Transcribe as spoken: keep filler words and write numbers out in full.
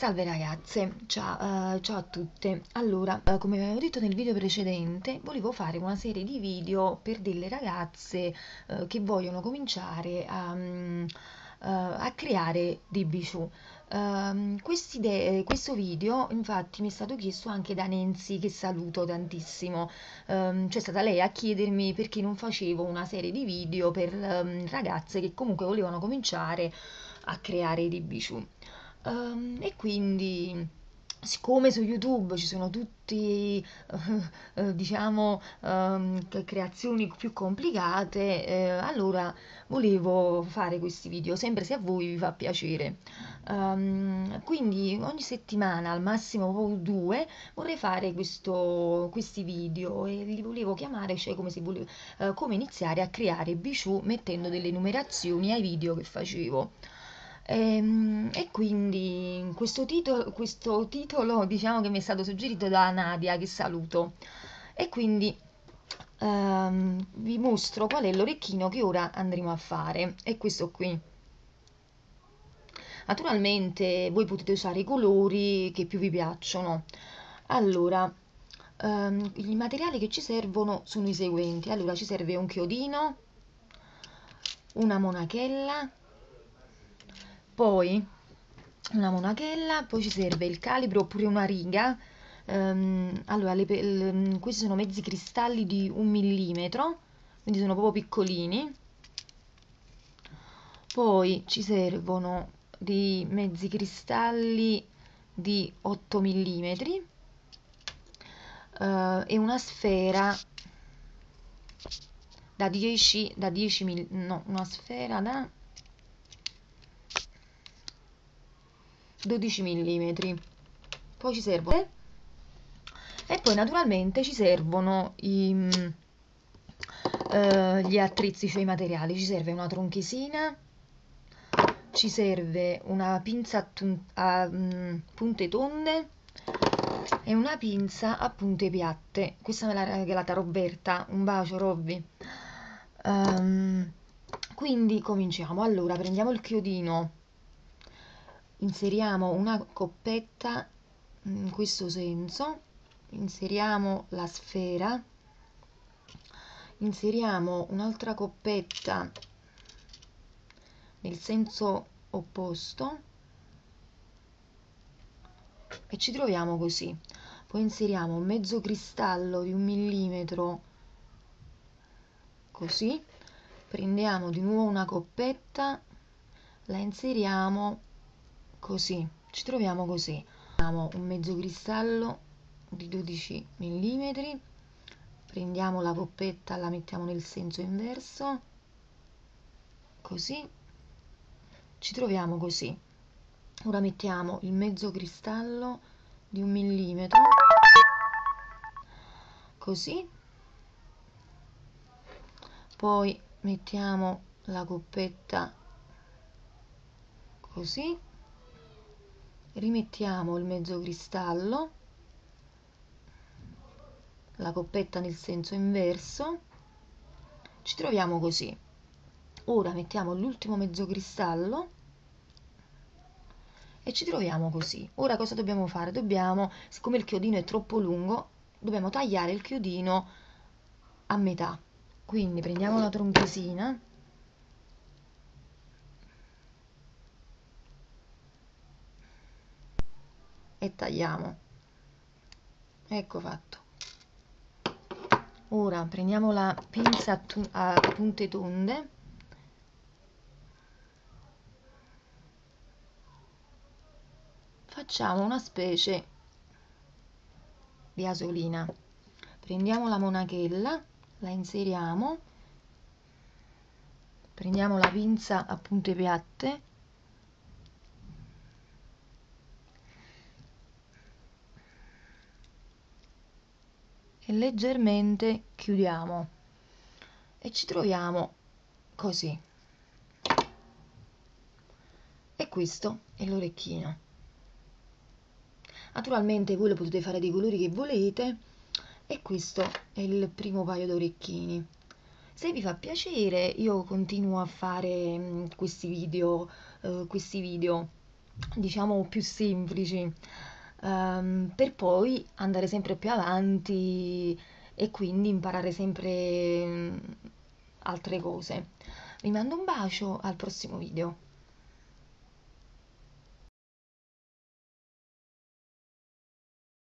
Salve ragazze, ciao, eh, ciao a tutte. Allora, eh, come avevo detto nel video precedente, volevo fare una serie di video per delle ragazze eh, che vogliono cominciare a, mm, eh, a creare dei bijou. Ehm, quest'ide- questo video infatti mi è stato chiesto anche da Nancy, che saluto tantissimo. Ehm, c'è stata lei a chiedermi perché non facevo una serie di video per ehm, ragazze che comunque volevano cominciare a creare dei bijou. Ehm, e quindi, siccome su YouTube ci sono tutti, eh, eh, diciamo, ehm, c- creazioni più complicate, eh, allora volevo fare questi video, sempre se a voi vi fa piacere. Ehm, quindi ogni settimana, al massimo due, vorrei fare questo- questi video e li volevo chiamare, cioè come, se volevo, eh, come iniziare a creare bijou mettendo delle numerazioni ai video che facevo. Ehm, E, quindi questo titolo, questo titolo, diciamo che mi è stato suggerito da Nadia, che saluto. E quindi ehm, vi mostro qual è l'orecchino che ora andremo a fare. È questo qui. Naturalmente voi potete usare i colori che più vi piacciono. Allora, ehm, i materiali che ci servono sono i seguenti. Allora, ci serve un chiodino, una monachella, poi una monachella, poi ci serve il calibro oppure una riga. Ehm, allora, le pe- l- questi sono mezzi cristalli di un millimetro, quindi sono proprio piccolini. Poi ci servono dei mezzi cristalli di otto millimetri eh, e una sfera da dieci, da dieci mm, no, una sfera da dodici millimetri. Poi ci servono e poi naturalmente ci servono i, mm, eh, gli attrezzi, cioè i materiali. Ci serve una tronchesina, ci serve una pinza a, tun- a, mm, punte tonde e una pinza a punte piatte. Questa me l'ha regalata Roberta. Un bacio, Robby. Ehm, quindi cominciamo. Allora, prendiamo il chiodino, inseriamo una coppetta in questo senso, inseriamo la sfera, inseriamo un'altra coppetta nel senso opposto e ci troviamo così. Poi inseriamo un mezzo cristallo di un millimetro così, prendiamo di nuovo una coppetta, la inseriamo così, ci troviamo così. Prendiamo un mezzo cristallo di dodici millimetri, prendiamo la coppetta, la mettiamo nel senso inverso, così, ci troviamo così. Ora mettiamo il mezzo cristallo di un millimetro, così, poi mettiamo la coppetta così, rimettiamo il mezzo cristallo, la coppetta nel senso inverso, ci troviamo così. Ora mettiamo l'ultimo mezzo cristallo e ci troviamo così. Ora cosa dobbiamo fare? Dobbiamo, siccome il chiodino è troppo lungo, dobbiamo tagliare il chiodino a metà. Quindi prendiamo la tronchesina e tagliamo. Ecco fatto. Ora prendiamo la pinza a, tu- a punte tonde, facciamo una specie di asolina. Prendiamo la monachella, la inseriamo, prendiamo la pinza a punte piatte e leggermente chiudiamo e ci troviamo così. E questo è l'orecchino. Naturalmente voi lo potete fare dei colori che volete e questo è il primo paio d'orecchini. Se vi fa piacere io continuo a fare mm, questi video, eh, questi video diciamo più semplici, ehm, per poi andare sempre più avanti e quindi imparare sempre mm, altre cose. Vi mando un bacio, al prossimo video.